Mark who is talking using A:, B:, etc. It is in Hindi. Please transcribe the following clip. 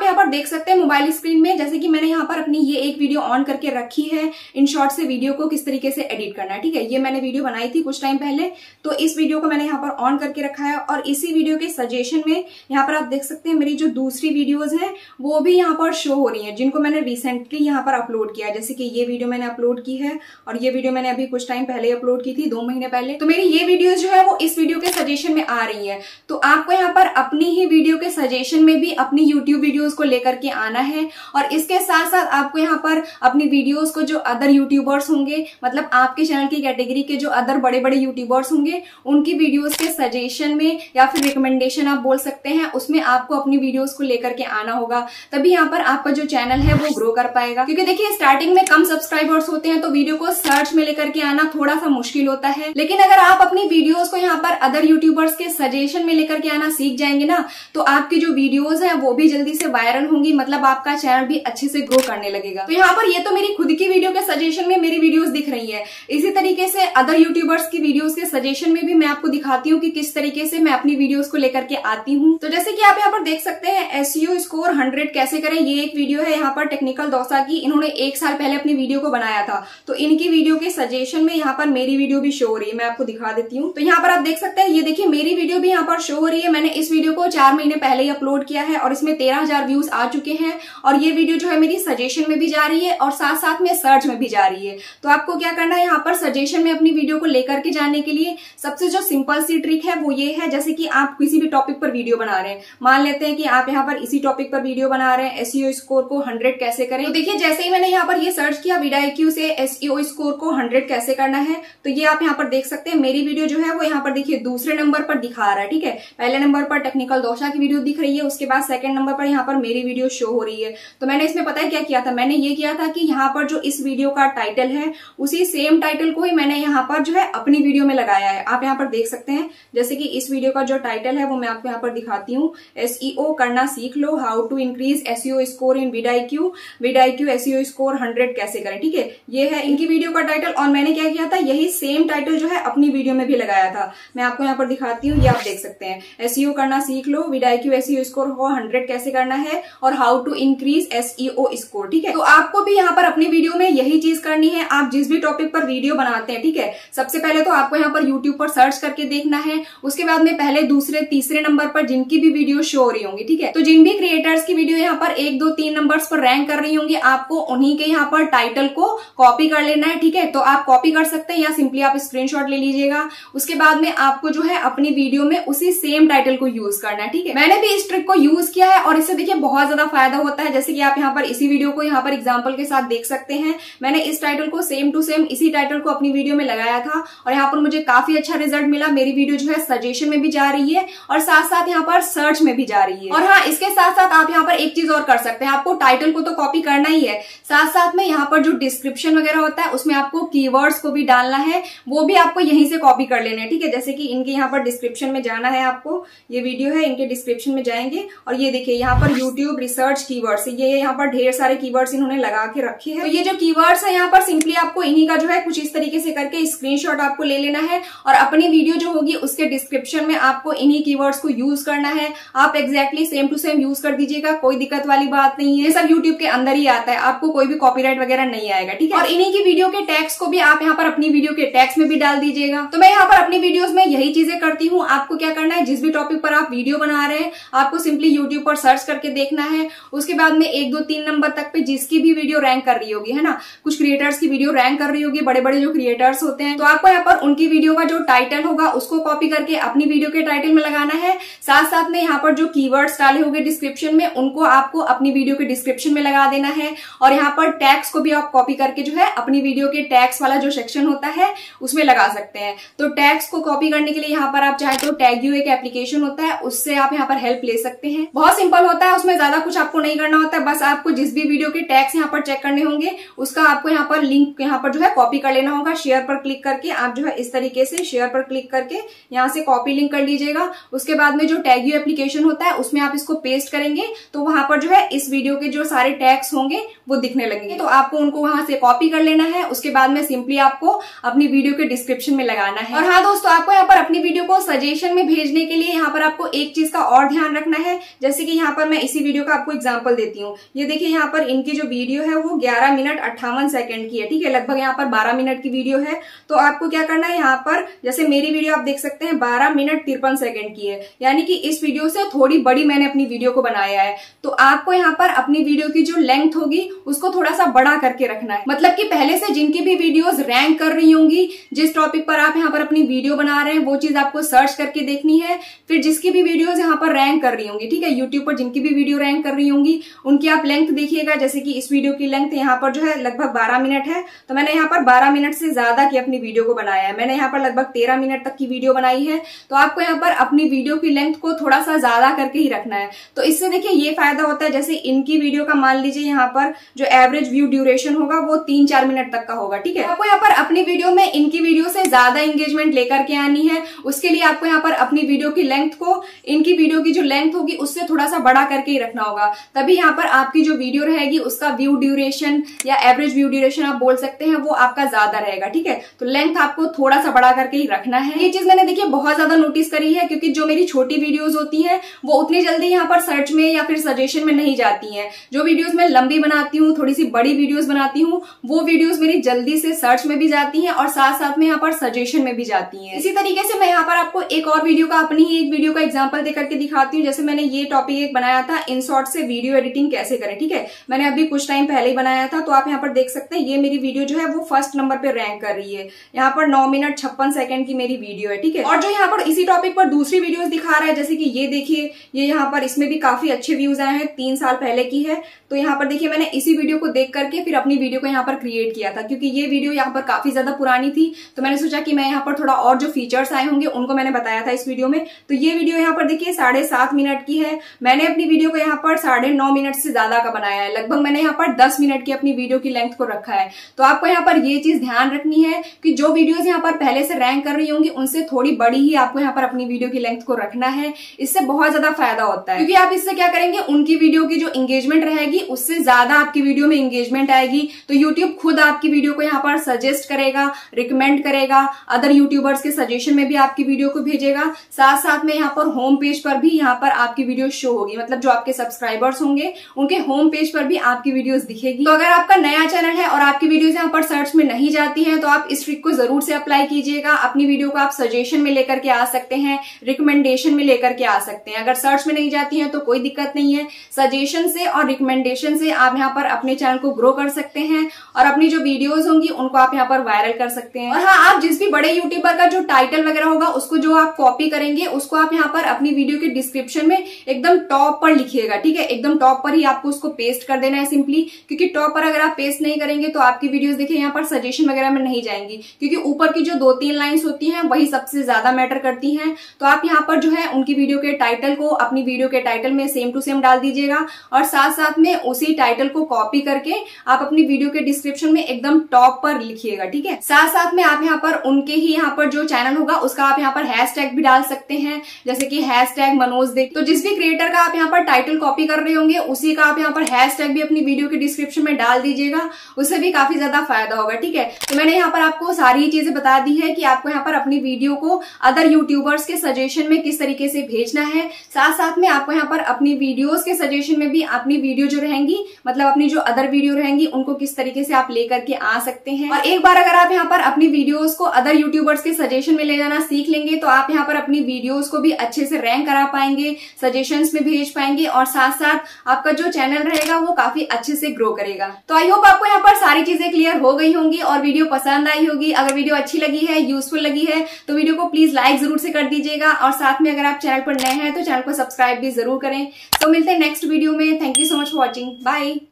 A: आप यहाँ पर देख सकते हैं मोबाइल स्क्रीन में, जैसे कि मैंने यहाँ पर अपनी ये एक वीडियो ऑन करके रखी है, इन शॉर्ट से वीडियो को किस तरीके से एडिट करना है। ठीक है, ये मैंने वीडियो बनाई थी कुछ टाइम पहले, तो इस वीडियो को मैंने यहाँ पर ऑन करके रखा है। और इसी वीडियो के सजेशन में यहाँ पर आप देख सकते हैं मेरी जो दूसरी वीडियोज हैं वो भी यहाँ पर शो हो रही है, जिनको मैंने रिसेंटली यहाँ पर अपलोड किया है। जैसे कि ये वीडियो मैंने अपलोड की है और ये वीडियो मैंने अभी कुछ टाइम पहले अपलोड की थी, 2 महीने पहले। तो मेरी ये वीडियो जो है वो इस वीडियो के सजेशन में आ रही है। तो आपको यहाँ पर अपनी ही वीडियो के सजेशन में भी अपनी यूट्यूब वीडियोस को लेकर के आना है। और इसके साथ साथ आपको यहाँ पर अपनी वीडियोस को जो अदर यूट्यूबर्स होंगे, मतलब आपके चैनल की कैटेगरी के जो अदर बड़े बड़े यूट्यूबर्स होंगे, उनकी वीडियोस के सजेशन में या फिर रिकमेंडेशन आप बोल सकते हैं, उसमें आपको अपनी वीडियोस को लेकर के आना होगा। तभी यहाँ पर आपका जो चैनल है वो ग्रो कर पाएगा। क्योंकि देखिए स्टार्टिंग में कम सब्सक्राइबर्स होते हैं तो वीडियो को सर्च में लेकर के आना थोड़ा सा मुश्किल होता है। लेकिन अगर आप अपनी वीडियोस को यहाँ पर अदर यूट्यूबर्स के सजेशन में लेकर के आना सीख जाएंगे ना, तो आपकी जो वीडियोस है वो भी जल्दी से वायरल होंगी, मतलब आपका चैनल भी अच्छे से ग्रो करने लगेगा। तो यहाँ पर ये तो मेरी खुद की वीडियो के सजेशन में मेरी वीडियोस दिख रही है। इसी तरीके से अदर यूट्यूबर्स की वीडियोस के सजेशन में भी मैं आपको दिखाती हूँ कि किस तरीके से मैं अपनी वीडियोस को लेकर के आती हूँ। तो जैसे कि आप यहाँ पर देख सकते हैं एसईओ स्कोर 100 कैसे करें, ये एक वीडियो है यहाँ पर टेक्निकल दौसा की। इन्होंने 1 साल पहले अपनी वीडियो को बनाया था, तो इनकी वीडियो के सजेशन में यहाँ पर मेरी वीडियो भी शो हो रही है। मैं आपको दिखा देती हूँ। तो यहाँ पर आप देख सकते हैं, ये देखिए मेरी वीडियो भी यहाँ पर शो हो रही है। मैंने इस वीडियो को 4 महीने पहले ही अपलोड किया है और इसमें 13,000 व्यूज आ चुके हैं। और ये वीडियो जो है मेरी सजेशन में भी जा रही है और साथ साथ में सर्च में भी जा रही है। तो आपको क्या करना है, यहाँ पर सजेशन में अपनी वीडियो को लेकर के जाने के लिए सबसे जो सिंपल सी ट्रिक है वो ये है, जैसे कि आप किसी भी टॉपिक पर वीडियो बना रहे हैं, मान लेते हैं कि आप यहाँ पर इसी टॉपिक पर वीडियो बना रहे हैं, एसईओ स्कोर को 100 कैसे करें। तो देखिए जैसे ही मैंने यहाँ पर ये सर्च किया vidIQ से एसईओ स्कोर को 100 कैसे करना है, तो ये आप यहाँ पर देख सकते हैं मेरी वीडियो जो है वो यहाँ पर देखिए दूसरे नंबर पर दिखा रहा है। ठीक है, पहले नंबर पर टेक्निकल दौसा की वीडियो दिख रही है, उसके बाद सेकंड नंबर पर यहाँ पर मेरी वीडियो शो हो रही है। तो मैंने इसमें पता है क्या किया था, मैंने ये किया था कि यहाँ पर जो इस वीडियो का टाइटल है उसी सेम टाइटल को ही मैंने यहाँ पर जो है अपनी वीडियो में लगाया है। आप यहाँ पर देख सकते हैं, जैसे कि इस वीडियो का जो टाइटल है वो मैं आपको यहाँ पर दिखाती हूँ, एसईओ करना सीख लो, how to increase SEO score in vidIQ SEO score 100 कैसे करें। ठीक है, ये है इनकी वीडियो का टाइटल और मैंने क्या किया था, यही सेम टाइटल जो है अपनी वीडियो में भी लगाया था। मैं आपको यहाँ पर दिखाती हूँ, ये आप देख सकते हैं, एसईओ करना सीख लो, vidIQ एसईओ स्कोर 100 कैसे करना है और how to increase SEO score. ठीक है, तो आपको भी यहाँ पर अपनी वीडियो में यही चीज करनी है। आप जिस भी टॉपिक पर वीडियो बनाते हैं, ठीक है, सबसे पहले तो आपको यहाँ पर यूट्यूब पर सर्च करके देखना है। उसके बाद में पहले दूसरे तीसरे नंबर पर जिनकी भी वीडियो शो हो रही होंगी, ठीक है, तो जिन भी क्रिएटर्स की वीडियो यहाँ पर 1, 2, 3 नंबर्स पर रैंक कर रही होंगी, आपको उन्हीं के यहाँ पर टाइटल को कॉपी कर लेना है। ठीक है, तो आप कॉपी कर सकते हैं या सिंपली आप स्क्रीनशॉट ले लीजिएगा। उसके बाद में आपको जो है अपनी वीडियो में उसी सेम टाइटल को यूज करना है। ठीक है, मैंने भी इस ट्रिक को यूज किया है और इससे देखिए बहुत ज्यादा फायदा होता है। जैसे कि आप यहाँ पर इसी वीडियो को यहाँ पर एग्जाम्पल के साथ देख सकते हैं, मैंने इस टाइटल को सेम टू सेम इसी टाइटल को अपनी वीडियो में लगाया था और यहाँ पर मुझे काफी अच्छा रिजल्ट मिला। मेरी वीडियो जो है सजेशन में भी जा रही है और साथ साथ यहाँ पर सर्च में भी जा रही है। और हाँ, इसके साथ साथ आप यहाँ पर एक चीज और कर सकते हैं, आपको टाइटल को तो कॉपी करना ही है, साथ साथ में यहाँ पर जो डिस्क्रिप्शन वगैरह होता है उसमें आपको कीवर्ड्स को भी डालना है, वो भी आपको यहीं से कॉपी कर लेना है। ठीक है, जैसे कि इनके यहाँ पर डिस्क्रिप्शन में जाना है, आपको ये वीडियो है, इनके डिस्क्रिप्शन में जाएंगे और ये देखिए यहाँ पर यूट्यूब रिसर्च कीवर्ड्स, ये यहाँ पर ढेर सारे कीवर्ड्स इन्होंने लगा के रखे हैं। तो ये जो कीवर्ड्स है यहाँ पर सिंपली आपको इन्हीं का जो है कुछ इस तरीके से करके स्क्रीनशॉट आपको ले लेना है और अपनी वीडियो जो होगी उसके डिस्क्रिप्शन में आपको इन्हीं कीवर्ड्स को यूज करना है। आप exactly same to same use कर दीजिएगा, कोई दिक्कत वाली बात नहीं है, ये सब यूट्यूब के अंदर ही आता है, आपको कोई भी कॉपीराइट वगैरह नहीं आएगा। ठीक है, और इन्हीं की वीडियो के टैग्स को भी आप यहाँ पर अपनी वीडियो के टैग्स में भी डाल दीजिएगा। तो मैं यहाँ पर अपनी वीडियोस में यही चीजें करती हूँ। आपको क्या करना है, जिस भी टॉपिक पर आप वीडियो बना रहे हैं आपको सिंपली यूट्यूब पर सर्च करके देखना है। उसके बाद में 1, 2, 3 नंबर तक पे जिसकी भी वीडियो रैंक कर रही होगी, है ना, कुछ क्रिएटर्स की वीडियो रैंक कर रही होगी, बड़े बड़े जो क्रिएटर्स होते हैं, तो आपको यहाँ पर उनकी वीडियो का जो टाइटल होगा उसको कॉपी करके अपनी वीडियो के टाइटल में लगाना है। साथ साथ में यहाँ पर जो कीवर्ड्स डाले होंगे डिस्क्रिप्शन में उनको आपको अपनी वीडियो के डिस्क्रिप्शन में लगा देना है और यहाँ पर टैग्स को भी आप कॉपी करके जो है अपनी वीडियो के टैग्स वाला जो सेक्शन होता है उसमें लगा सकते हैं। तो टैग्स को कॉपी करने के लिए यहाँ पर आप चाहे तो टैगयू एक एप्लीकेशन होता है, उससे आप यहाँ पर हेल्प ले सकते हैं। बहुत सिंपल होता है, उसमें ज्यादा कुछ आपको नहीं करना होता है, बस आपको जिस भी वीडियो के टैग्स यहाँ पर चेक करने होंगे उसका आपको यहाँ पर लिंक यहाँ पर जो है कॉपी कर लेना होगा। शेयर पर क्लिक करके आप जो है इस तरीके से शेयर पर क्लिक करके यहाँ से कॉपी लिंक कर लीजिएगा। उसके बाद में जो टैगयू एप्लीकेशन होता है उसमें आप इसको पेस्ट करेंगे तो वहां पर जो है इस वीडियो के जो सारे टैग्स होंगे वो दिखने लगेंगे। तो आपको उनको वहां से कॉपी कर लेना है। उसके बाद में सिंपली आपको अपनी वीडियो के डिस्क्रिप्शन में लगाना है। और हाँ दोस्तों, आपको यहाँ पर अपनी वीडियो को सजेशन में भेजने के लिए यहाँ पर आपको एक चीज का और ध्यान रखना है। जैसे कि यहाँ पर मैं इसी वीडियो का आपको एग्जांपल देती हूँ। ये देखिए यहाँ पर इनकी जो वीडियो है वो 11 मिनट 58 सेकंड की है, ठीक है, लगभग यहाँ पर 12 मिनट की वीडियो है। तो आपको क्या करना है, यहाँ पर जैसे मेरी वीडियो आप देख सकते हैं 12 मिनट 53 सेकंड की है, यानी कि इस वीडियो से थोड़ी बड़ी मैंने अपनी वीडियो को बनाया है। तो आपको यहाँ पर अपनी वीडियो की जो लेंथ होगी उसको थोड़ा सा बड़ा करके रखना है, मतलब कि पहले से जिनकी भी वीडियोस रैंक कर रही होंगी, जिस टॉपिक पर आप यहाँ पर अपनी वीडियो बना रहे हैं वो चीज आपको सर्च करके देखनी है। फिर जिसकी भी वीडियोस यहाँ पर रैंक कर रही होंगी, ठीक है, यूट्यूब पर जिनकी भी वीडियो रैंक कर रही होंगी उनकी आप लेंथ देखिएगा। जैसे कि इस वीडियो की लेंथ यहाँ पर जो है लगभग 12 मिनट है, तो मैंने यहाँ पर 12 मिनट से ज्यादा की अपनी वीडियो को बनाया है। मैंने यहाँ पर लगभग 13 मिनट तक की वीडियो बनाई है। तो आपको यहाँ पर अपनी वीडियो की लेंथ को थोड़ा सा ज्यादा करके ही रखना है। तो इससे देखिए ये फायदा होता है, जैसे इनकी वीडियो का मान लीजिए यहाँ पर जो एवरेज व्यू ड्यूरेशन होगा वो 3-4 मिनट तक का होगा, ठीक है। आपको यहाँ पर अपनी वीडियो में इनकी वीडियो से ज्यादा एंगेजमेंट लेकर के आनी है। उसके लिए आपको यहाँ पर अपनी वीडियो की लेंथ को इनकी वीडियो की जो लेंथ होगी उससे थोड़ा सा बड़ा करके ही रखना होगा, तभी यहाँ पर आपकी जो वीडियो रहेगी उसका व्यू ड्यूरेशन या एवरेज व्यू ड्यूरेशन आप बोल सकते हैं वो आपका ज्यादा रहेगा, ठीक है। तो लेंथ आपको थोड़ा सा बड़ा करके ही रखना है। ये चीज मैंने देखिए बहुत ज्यादा नोटिस करी है, क्योंकि जो मेरी छोटी वीडियोस होती हैं वो उतनी जल्दी यहाँ पर सर्च में या फिर सजेशन में नहीं जाती हैं। जो वीडियोस मैं लंबी बनाती हूँ, थोड़ी सी बड़ी वीडियोस बनाती हूँ, वो वीडियोस मेरी जल्दी से सर्च में भी जाती हैं और साथ साथ में यहाँ पर सजेशन में भी जाती हैं। इसी तरीके से मैं यहाँ पर आपको एक और वीडियो का, अपनी ही एक वीडियो का एग्जांपल देकर के दिखाती हूँ। जैसे मैंने ये टॉपिक एक बनाया था, InShot से वीडियो एडिटिंग कैसे करें, ठीक है, मैंने अभी कुछ टाइम पहले ही बनाया था। तो आप यहाँ पर देख सकते हैं ये मेरी वीडियो जो है वो फर्स्ट नंबर पे रैंक कर रही है। यहाँ पर 9 मिनट 56 सेकंड की मेरी वीडियो है, ठीक है। और जो यहाँ पर इसी टॉपिक पर दूसरी वीडियोस दिखा रहा है, जैसे कि ये देखिए, ये यहाँ पर इसमें भी काफी अच्छे व्यूज आए हैं, 3 साल पहले की है। तो यहाँ पर देखिए मैंने इसी वीडियो को देख करके फिर अपनी वीडियो को यहाँ पर क्रिएट किया था, क्योंकि ये वीडियो यहाँ पर काफी ज्यादा पुरानी थी। तो मैंने सोचा कि मैं यहाँ पर थोड़ा और जो फीचर्स आए होंगे उनको मैंने बताया था इस वीडियो में। तो ये वीडियो यहाँ पर देखिए 7.5 मिनट की है। मैंने अपनी वीडियो को यहाँ पर 9.5 मिनट से ज्यादा का बनाया है, लगभग मैंने यहाँ पर 10 मिनट की अपनी वीडियो की लेंथ को रखा है। तो आपको यहाँ पर ये चीज ध्यान रखनी है कि जो वीडियोस यहाँ पर पहले से रैंक कर रही होंगी उनसे थोड़ी बड़ी ही आपको यहाँ पर अपनी वीडियो की लेंथ को रखना है। इससे बहुत ज्यादा फायदा होता है, क्योंकि आप इससे क्या करेंगे, उनकी वीडियो की जो एंगेजमेंट रहेगी उससे ज्यादा आपकी वीडियो में एंगेजमेंट आएगी। तो यूट्यूब खुद आपकी वीडियो को यहाँ पर सजेस्ट करेगा, रिकमेंड करेगा, अदर यूट्यूबर्स के सजेशन में भी आपकी वीडियो को भेजेगा। साथ साथ में यहाँ पर होम पेज पर भी यहाँ पर आपकी वीडियो शो होगी, मतलब जो आपके सब्सक्राइबर्स होंगे उनके होम पेज पर भी आपकी वीडियोस दिखेगी। तो अगर आपका नया चैनल है और आपकी वीडियोस यहाँ पर सर्च में नहीं जाती हैं तो आप इस ट्रिक को जरूर से अप्लाई कीजिएगा। अपनी वीडियो को आप सजेशन में लेकर के आ सकते हैं, रिकमेंडेशन में लेकर के आ सकते हैं। अगर सर्च में नहीं जाती है तो कोई दिक्कत नहीं है, सजेशन से और रिकमेंडेशन से आप यहाँ पर अपने चैनल को ग्रो कर सकते हैं और अपनी जो वीडियोस होंगी उनको आप यहाँ पर वायरल कर सकते हैं। और हाँ, आप जिस भी बड़े यूट्यूबर का जो टाइटल वगैरह होगा उसको जो आप कॉपी करेंगे उसको आप यहाँ पर अपनी वीडियो के डिस्क्रिप्शन में एकदम टॉप पर लिखिएगा, ठीक है, एकदम टॉप पर ही आपको उसको पेस्ट कर देना है सिंपली। क्योंकि टॉप पर अगर आप पेस्ट नहीं करेंगे तो आपकी वीडियोस देखिए यहाँ पर सजेशन वगैरह में नहीं जाएंगी, क्योंकि ऊपर की जो 2-3 लाइंस होती हैं वही सबसे ज्यादा मैटर करती हैं। तो आप यहाँ पर जो है उनकी वीडियो के टाइटल को अपनी वीडियो के टाइटल में सेम टू सेम डाल दीजिएगा और साथ साथ में उसी टाइटल को कॉपी करके आप अपनी वीडियो के डिस्क्रिप्शन में एकदम टॉप पर लिखिएगा, ठीक है। साथ साथ में आप यहाँ पर उनके ही यहाँ पर जो चैनल होगा उसका आप यहाँ पर हैशटैग भी डाल सकते हैं, जैसे कि हैशटैग मनोज देख। तो जिस भी क्रिएटर का आप यहाँ पर टाइटल कॉपी कर रहे होंगे उसी का आप यहाँ पर हैशटैग भी अपनी वीडियो के डिस्क्रिप्शन में डाल दीजिएगा, उससे भी काफी ज्यादा फायदा होगा, ठीक है। तो मैंने यहाँ पर आपको सारी चीजें बता दी है कि आपको यहाँ पर अपनी वीडियो को अदर यूट्यूबर्स के सजेशन में किस तरीके से भेजना है। साथ साथ में आपको यहाँ पर अपनी वीडियोस के सजेशन में भी अपनी वीडियो जो रहेंगी, मतलब अपनी जो अदर वीडियो रहेंगी उनको किस तरीके से आप लेकर के आ सकते हैं। और एक बार अगर आप यहाँ पर अपनी वीडियोस को अदर यूट्यूबर्स के सजेशन में ले जाना सीख लेंगे तो आप यहाँ पर अपनी वीडियोस को भी अच्छे से रैंक करा पाएंगे, सजेशंस में भेज पाएंगे और साथ साथ आपका जो चैनल रहेगा वो काफी अच्छे से ग्रो करेगा। तो आई होप आपको यहाँ पर सारी चीजें क्लियर हो गई होंगी और वीडियो पसंद आई होगी। अगर वीडियो अच्छी लगी है, यूजफुल लगी है तो वीडियो को प्लीज लाइक जरूर से कर दीजिएगा और साथ में अगर आप चैनल पर नए हैं तो चैनल को सब्सक्राइब भी जरूर करें। तो मिलते हैं नेक्स्ट वीडियो में। Thank you so much for watching, bye.